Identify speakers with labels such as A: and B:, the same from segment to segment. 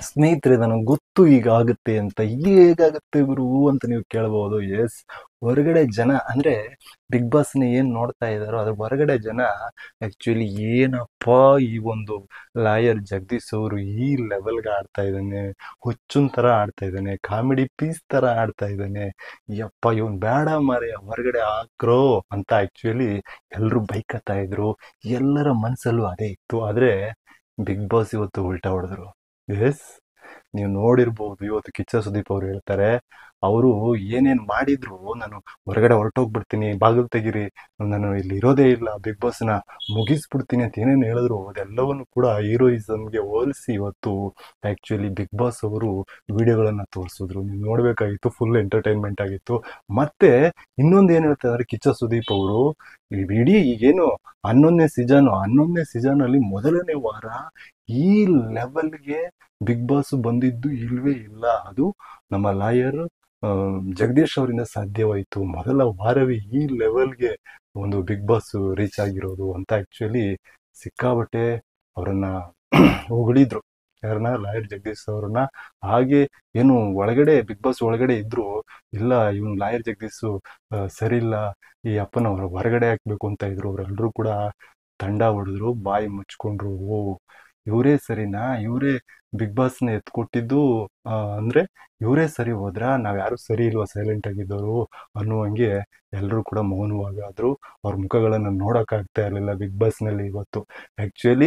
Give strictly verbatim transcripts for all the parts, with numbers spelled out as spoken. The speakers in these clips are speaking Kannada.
A: ಸ್ನೇಹಿತರೆ ನನಗೆ ಗೊತ್ತು ಈಗ ಆಗುತ್ತೆ ಅಂತ. ಹೇಗಾಗುತ್ತೆ ಗುರು ಅಂತ ನೀವು ಕೇಳಬಹುದು. ಎಸ್, ಹೊರಗಡೆ ಜನ ಅಂದ್ರೆ ಬಿಗ್ ಬಾಸ್ನ ಏನ್ ನೋಡ್ತಾ ಇದ್ದಾರೋ ಅದ್ರ ಹೊರಗಡೆ ಜನ ಆಕ್ಚುಲಿ ಏನಪ್ಪ ಈ ಒಂದು ಲಾಯರ್ ಜಗದೀಶ್ ಅವರು ಈ ಲೆವೆಲ್ಗೆ ಆಡ್ತಾ ಇದ್ದಾನೆ, ಹುಚ್ಚುನ್ ತರ ಆಡ್ತಾ ಇದ್ದಾನೆ, ಕಾಮಿಡಿ ಪೀಸ್ ತರ ಆಡ್ತಾ ಇದ್ದಾನೆ, ಯಪ್ಪ ಇವನ್ ಬೇಡ ಮಾರೆ ಹೊರಗಡೆ ಹಾಕ್ರೋ ಅಂತ ಆಕ್ಚುಲಿ ಎಲ್ರು ಬೈಕತ್ತಾ ಇದ್ರು. ಎಲ್ಲರ ಮನ್ಸಲ್ಲೂ ಅದೇ ಇತ್ತು. ಆದ್ರೆ ಬಿಗ್ ಬಾಸ್ ಇವತ್ತು ಉಲ್ಟಾ ಹೊಡೆದ್ರು. ಎಸ್, ನೀವು ನೋಡಿರ್ಬೋದು. ಇವತ್ತು ಕಿಚ್ಚ ಸುದೀಪ್ ಅವ್ರು ಹೇಳ್ತಾರೆ, ಅವರು ಏನೇನ್ ಮಾಡಿದ್ರು ನಾನು ಹೊರಗಡೆ ಹೊರಟೋಗ್ಬಿಡ್ತೀನಿ, ಬಾಗಿಲು ತೆಗೀರಿ, ನಾನು ಇಲ್ಲಿ ಇರೋದೇ ಇಲ್ಲ, ಬಿಗ್ ಬಾಸ್ನ ಮುಗಿಸ್ಬಿಡ್ತೀನಿ ಅಂತ ಏನೇನು ಹೇಳಿದ್ರು ಅದೆಲ್ಲವನ್ನು ಕೂಡ ಹೀರೋಯಿಸಮ್ಗೆ ಹೋಲಿಸಿ ಇವತ್ತು ಆಕ್ಚುಲಿ ಬಿಗ್ ಬಾಸ್ ಅವರು ವಿಡಿಯೋಗಳನ್ನ ತೋರಿಸಿದ್ರು. ನೀವು ನೋಡ್ಬೇಕಾಗಿತ್ತು, ಫುಲ್ ಎಂಟರ್ಟೈನ್ಮೆಂಟ್ ಆಗಿತ್ತು. ಮತ್ತೆ ಇನ್ನೊಂದು ಏನ್ ಹೇಳ್ತಾ ಇದಾರೆ ಕಿಚ್ಚ ಸುದೀಪ್ ಅವರು, ಇಡೀ ಈಗೇನು ಹನ್ನೊಂದನೇ ಸೀಸನ್ ಹನ್ನೊಂದನೇ ಸೀಸನ್ ಅಲ್ಲಿ ಮೊದಲನೇ ವಾರ ಈ ಲೆವೆಲ್ಗೆ ಬಿಗ್ ಬಾಸ್ ಬಂದಿದ್ದು ಇಲ್ವೇ ಇಲ್ಲ. ಅದು ನಮ್ಮ ಲಾಯರ್ ಜಗದೀಶ್ ಅವರಿಂದ ಸಾಧ್ಯವಾಯಿತು. ಮೊದಲ ವಾರವೇ ಈ ಲೆವೆಲ್ಗೆ ಒಂದು ಬಿಗ್ ಬಾಸ್ ರೀಚ್ ಆಗಿರೋದು ಅಂತ ಆಕ್ಚುಲಿ ಸಿಕ್ಕಾಬಟ್ಟೆ ಅವರನ್ನ ಹೊಗಳಿದ್ರು. ಯಾರನ್ನ? ಲಾಯರ್ ಜಗದೀಶ್ ಅವರನ್ನ. ಹಾಗೆ ಏನು ಒಳಗಡೆ ಬಿಗ್ ಬಾಸ್ ಒಳಗಡೆ ಇದ್ರು, ಇಲ್ಲ ಇವನ್ ಲಾಯರ್ ಜಗದೀಶ್ ಸರಿ ಇಲ್ಲ, ಈ ಅಪ್ಪನ ಹೊರಗಡೆ ಹಾಕ್ಬೇಕು ಅಂತ ಇದ್ರು. ಅವರೆಲ್ಲರೂ ಕೂಡ ತಂಡ ಹೊಡೆದ್ರು, ಬಾಯಿ ಮುಚ್ಕೊಂಡ್ರು. ಓ, ಇವರೇ ಸರಿನಾ, ಇವರೇ ಬಿಗ್ ಬಾಸ್ನ ಎತ್ಕೊಟ್ಟಿದ್ದು ಅಂದ್ರೆ ಇವರೇ ಸರಿ ಹೋದ್ರ, ನಾವ್ ಯಾರು ಸರಿ ಇಲ್ವಾ ಸೈಲೆಂಟ್ ಆಗಿದ್ದವರು ಅನ್ನುವಂಗೆ ಎಲ್ಲರೂ ಕೂಡ ಮೌನವಾಗಾದ್ರು. ಅವ್ರ ಮುಖಗಳನ್ನ ನೋಡಕ್ ಆಗ್ತಾ ಇರ್ಲಿಲ್ಲ ಬಿಗ್ ಬಾಸ್ ನಲ್ಲಿ ಇವತ್ತು. ಆಕ್ಚುಲಿ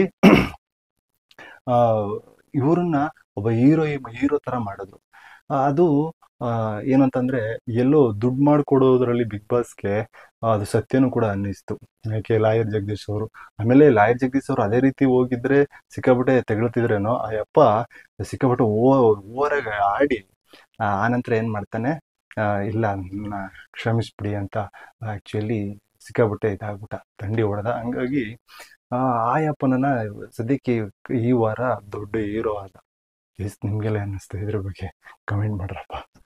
A: ಆ ಇವ್ರನ್ನ ಒಬ್ಬ ಹೀರೋ ಹೀರೋ ತರ ಮಾಡಿದ್ರು. ಅದು ಆ ಏನಂತಂದ್ರೆ ಎಲ್ಲೋ ದುಡ್ಡು ಮಾಡ್ಕೊಡೋದ್ರಲ್ಲಿ ಬಿಗ್ ಬಾಸ್ಗೆ ಅದು ಸತ್ಯನೂ ಕೂಡ ಅನ್ನಿಸ್ತು. ಯಾಕೆ ಲಾಯರ್ ಜಗದೀಶ್ ಅವರು, ಆಮೇಲೆ ಲಾಯರ್ ಜಗದೀಶ್ ಅವರು ಅದೇ ರೀತಿ ಹೋಗಿದ್ರೆ ಸಿಕ್ಕಾಪಟ್ಟೆ ತೆಗಳ್ತಿದ್ರೇನೋ. ಆ ಯಪ್ಪ ಸಿಕ್ಕಾಪಟ್ಟೆ ಓ ಓವರಾಗಿ ಆಡಿ ಆನಂತರ ಏನ್ ಮಾಡ್ತಾನೆ, ಇಲ್ಲ ನನ್ನ ಕ್ಷಮಿಸ್ಬಿಡಿ ಅಂತ ಆಕ್ಚುಲಿ ಸಿಕ್ಕಾಪಟ್ಟೆ ಇದಾಗ್ಬಿಟ್ಟ, ದಂಡಿ ಹೊಡೆದ. ಹಂಗಾಗಿ ಆ ಆಯಪ್ಪನನ್ನ ಸದ್ಯಕ್ಕೆ ಈ ವಾರ ದೊಡ್ಡ ಹೀರೋ ಆದ. ಎಸ್, ನಿಮ್ಗೆಲ್ಲ ಅನ್ನಿಸ್ತಾ ಇದ್ರ ಬಗ್ಗೆ ಕಮೆಂಟ್ ಮಾಡ್ರಪ್ಪ.